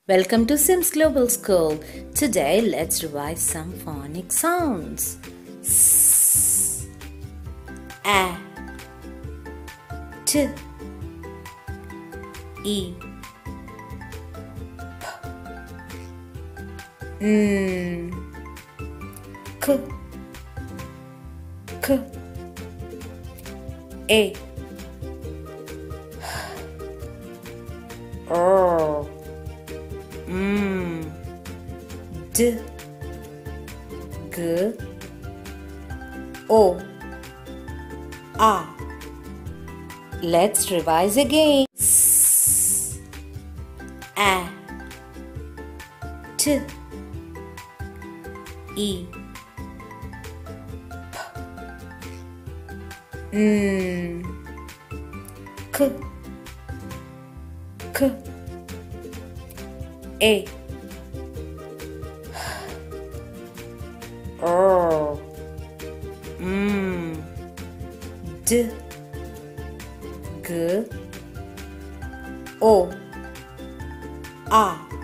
Welcome to SIMS Global School. Today, let's revise some phonic sounds. S, A, T, E, P, N, K, K, A, R, D, G, O, A. Let's revise again. S, A, T, E, P, N, K, K, A, R, D, G, O, A.